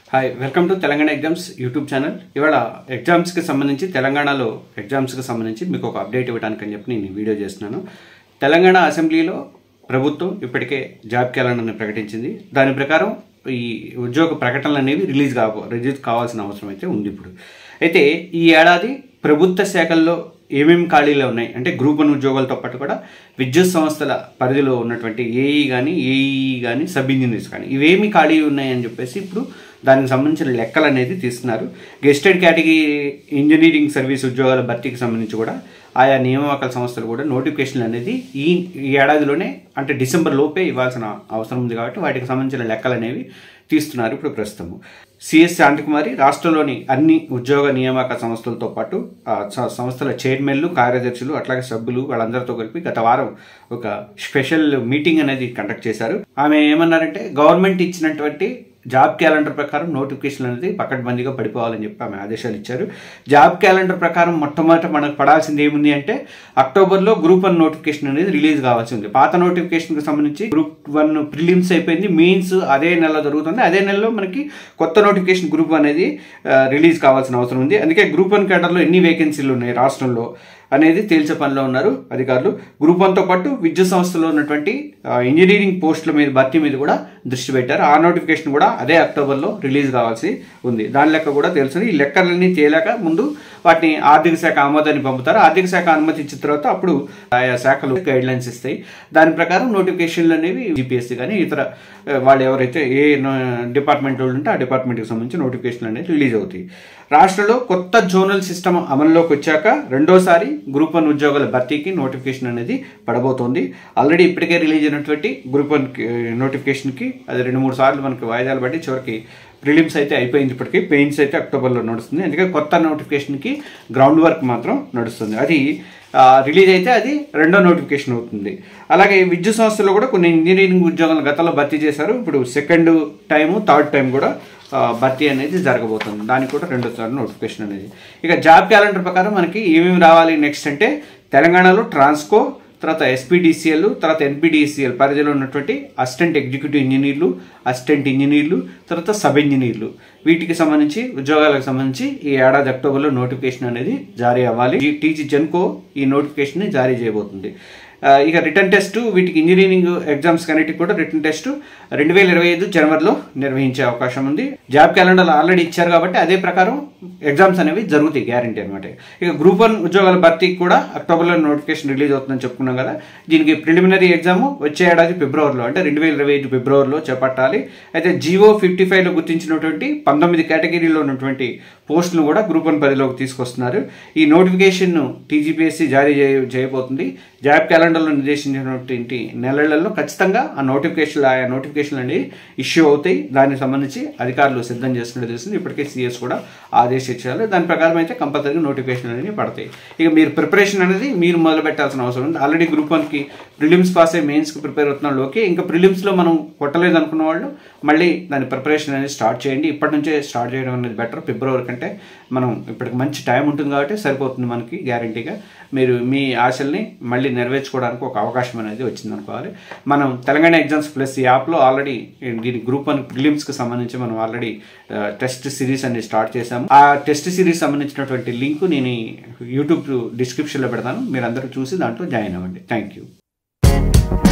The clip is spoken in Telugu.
Hi welcome to Telangana exams YouTube channel. ఇవాళ ఎగ్జామ్స్కి సంబంధించి తెలంగాణలో ఎగ్జామ్స్కి సంబంధించి మీకు ఒక అప్డేట్ ఇవ్వడానికి అని చెప్పి నేను వీడియో చేస్తున్నాను. తెలంగాణ అసెంబ్లీలో ప్రభుత్వం ఇప్పటికే జాబ్ క్యాలెండర్ని ప్రకటించింది. దాని ప్రకారం ఈ ఉద్యోగ ప్రకటనలు అనేవి రిలీజ్ కావాల్సిన అవసరం అయితే ఉంది. ఇప్పుడు అయితే ఈ ఏడాది ప్రభుత్వ శాఖల్లో ఏమేమి ఖాళీలు ఉన్నాయి అంటే గ్రూప్ 1 ఉద్యోగాలతో పాటు కూడా విద్యుత్ సంస్థల పరిధిలో ఉన్నటువంటి ఏఈ కానీ సబ్ ఇంజనీర్స్ కానీ ఇవేమి ఖాళీ ఉన్నాయని చెప్పేసి ఇప్పుడు దానికి సంబంధించిన లెక్కలు అనేది తీస్తున్నారు. గెస్టెడ్ కేటగిరీ ఇంజనీరింగ్ సర్వీస్ ఉద్యోగాల భర్తీకి సంబంధించి కూడా ఆయా నియామకాల సంస్థలు కూడా నోటిఫికేషన్లు అనేది ఈ ఏడాదిలోనే అంటే డిసెంబర్ లోపే ఇవ్వాల్సిన అవసరం ఉంది. కాబట్టి వాటికి సంబంధించిన లెక్కలు అనేవి తీస్తున్నారు. ఇప్పుడు ప్రస్తుతము సిఎస్ శాంతికుమారి రాష్ట్రంలోని అన్ని ఉద్యోగ నియామక సంస్థలతో పాటు సంస్థల చైర్మన్లు, కార్యదర్శులు, అట్లాగే సభ్యులు వాళ్ళందరితో కలిపి గత వారం ఒక స్పెషల్ మీటింగ్ అనేది కండక్ట్ చేశారు. ఆమె ఏమన్నారంటే గవర్నమెంట్ ఇచ్చినటువంటి జాబ్ క్యాలెండర్ ప్రకారం నోటిఫికేషన్ అనేది పకడ్బందీగా పడిపోవాలని చెప్పి ఆమె ఆదేశాలు ఇచ్చారు. జాబ్ క్యాలెండర్ ప్రకారం మొట్టమొదట మనకు పడాల్సింది ఏముంది అంటే అక్టోబర్లో గ్రూప్ 1 నోటిఫికేషన్ అనేది రిలీజ్ కావాల్సి ఉంది. పాత నోటిఫికేషన్కి సంబంధించి గ్రూప్ 1 ప్రిలిమ్స్ అయిపోయింది, మెయిన్స్ అదే నెలలో జరుగుతుంది. అదే నెలలో మనకి కొత్త నోటిఫికేషన్ గ్రూప్ అనేది రిలీజ్ కావాల్సిన అవసరం ఉంది. అందుకే గ్రూప్ 1 కేటర్లో ఎన్ని వేకెన్సీలు ఉన్నాయి రాష్ట్రంలో అనేది తేల్చే పనిలో ఉన్నారు అధికారులు. గ్రూప్ 1తో పాటు విద్యుత్ సంస్థలో ఉన్నటువంటి ఇంజనీరింగ్ పోస్టుల మీద భర్తీ మీద కూడా దృష్టి పెట్టారు. ఆ నోటిఫికేషన్ కూడా అదే అక్టోబర్లో రిలీజ్ కావాల్సి ఉంది. దాని లెక్క కూడా తెలుసు. ఈ లెక్కలన్నీ తేలాక ముందు వాటిని ఆర్థిక శాఖ ఆమోదాన్ని పంపుతారు. ఆర్థిక శాఖ అనుమతి ఇచ్చిన తర్వాత అప్పుడు ఆయా శాఖలు గైడ్ లైన్స్ ఇస్తాయి. దాని ప్రకారం నోటిఫికేషన్లు అనేవి జిపిఎస్సి కానీ ఇతర వాళ్ళు ఎవరైతే ఏ డిపార్ట్మెంట్ వాళ్ళు ఉంటే ఆ డిపార్ట్మెంట్కి సంబంధించి నోటిఫికేషన్లు అనేవి రిలీజ్ అవుతాయి. రాష్ట్రంలో కొత్త జోనల్ సిస్టమ్ అమల్లోకి వచ్చాక రెండోసారి గ్రూప్ 1 ఉద్యోగాల భర్తీకి నోటిఫికేషన్ అనేది పడబోతోంది. ఆల్రెడీ ఇప్పటికే రిలీజ్ అయినటువంటి గ్రూప్ 1 నోటిఫికేషన్కి అది 2-3 సార్లు మనకి వాయిదాలు బట్టి చివరికి ప్రిలిమ్స్ అయితే అయిపోయింది. ఇప్పటికీ పెయిన్స్ అయితే అక్టోబర్లో నడుస్తుంది. అందుకే కొత్త నోటిఫికేషన్కి గ్రౌండ్ వర్క్ మాత్రం నడుస్తుంది. అది రిలీజ్ అయితే అది రెండో నోటిఫికేషన్ అవుతుంది. అలాగే విద్యుత్ సంస్థలో కూడా కొన్ని ఇంజనీరింగ్ ఉద్యోగాలు గతంలో భర్తీ చేశారు. ఇప్పుడు సెకండ్ టైము థర్డ్ టైం కూడా భర్తీ అనేది జరగబోతుంది. దానికి కూడా 2 సార్లు నోటిఫికేషన్ అనేది. ఇక జాబ్ క్యాలెండర్ ప్రకారం మనకి ఏమేమి రావాలి నెక్స్ట్ అంటే తెలంగాణలో ట్రాన్స్కో, తర్వాత ఎస్పీడీసీఎల్, తర్వాత ఎన్పీడీసీఎల్ పరిధిలో ఉన్నటువంటి అసిస్టెంట్ ఎగ్జిక్యూటివ్ ఇంజనీర్లు, అసిస్టెంట్ ఇంజనీర్లు, తర్వాత సబ్ ఇంజనీర్లు వీటికి సంబంధించి ఉద్యోగాలకు సంబంధించి ఈ ఏడాది అక్టోబర్లో నోటిఫికేషన్ అనేది జారీ అవ్వాలి. టీజీ జెన్కో ఈ నోటిఫికేషన్ని జారీ చేయబోతుంది. ఇక రిటర్న్ టెస్ట్ వీటికి ఇంజనీరింగ్ ఎగ్జామ్స్ కన్నిటికి కూడా రిటర్న్ టెస్ట్ 2025 జనవరిలో నిర్వహించే అవకాశం ఉంది. జాబ్ క్యాలెండర్ ఆల్రెడీ ఇచ్చారు కాబట్టి అదే ప్రకారం ఎగ్జామ్స్ అనేవి జరుగుతాయి, గ్యారంటీ అనమాట. ఇక గ్రూప్ 1 ఉద్యోగాల భర్తీకి కూడా అక్టోబర్లో నోటిఫికేషన్ రిలీజ్ అవుతుందని చెప్పుకున్నాం కదా. దీనికి ప్రిలిమినరీ ఎగ్జామ్ వచ్చే ఏడాది ఫిబ్రవరిలో అంటే 2025 ఫిబ్రవరిలో చేపట్టాలి. అయితే జీవో 55లో గుర్తించినటువంటి 19 కేటగిరీలో ఉన్నటువంటి పోస్టులను కూడా గ్రూప్ 1 పరిధిలోకి తీసుకొస్తున్నారు. ఈ నోటిఫికేషన్ టీజీపీఎస్సీ జారీ చేయబోతుంది. జాబ్ క్యాలెండర్లో నిర్దేశించినటువంటి నెలలలో ఖచ్చితంగా ఆ నోటిఫికేషన్లు అనేవి ఇష్యూ అవుతాయి. దానికి సంబంధించి అధికారులు సిద్ధం చేస్తున్నట్టు తెలిసింది. ఇప్పటికే సిఎస్ కూడా ఆదేశించారు. దాని ప్రకారం అయితే కంపల్సరీగా నోటిఫికేషన్ అనేవి పడతాయి. ఇక మీరు ప్రిపరేషన్ అనేది మీరు మొదలు పెట్టాల్సిన అవసరం ఉంది. ఆల్రెడీ గ్రూప్ 1కి ప్రిలిమ్స్ పాస్ అయ్యి మెయిన్స్కి ప్రిపేర్ అవుతున్న ఓకే. ఇంకా ప్రిలిమ్స్లో మనం కొట్టలేదు అనుకున్న వాళ్ళు మళ్ళీ దాని ప్రిపరేషన్ అనేది స్టార్ట్ చేయండి. ఇప్పటి నుంచే స్టార్ట్ చేయడం అనేది బెటర్. ఫిబ్రవరి కంటే మనం ఇప్పటికి మంచి టైం ఉంటుంది కాబట్టి సరిపోతుంది మనకి గ్యారంటీగా. మీరు మీ ఆశల్ని మళ్ళీ నెరవేర్చుకోవడానికి ఒక అవకాశం అనేది వచ్చింది అనుకోవాలి. మనం తెలంగాణ ఎగ్జామ్స్ ప్లస్ ఈ యాప్లో ఆల్రెడీ దీని గ్రూప్ 1 ప్రిలిమ్స్కి సంబంధించి మనం ఆల్రెడీ టెస్ట్ సిరీస్ అనేది స్టార్ట్ చేశాము. ఆ టెస్ట్ సిరీస్ సంబంధించినటువంటి లింక్ నేను యూట్యూబ్ డిస్క్రిప్షన్లో పెడతాను. మీరు అందరూ చూసి దాంట్లో జాయిన్ అవ్వండి. Thank you.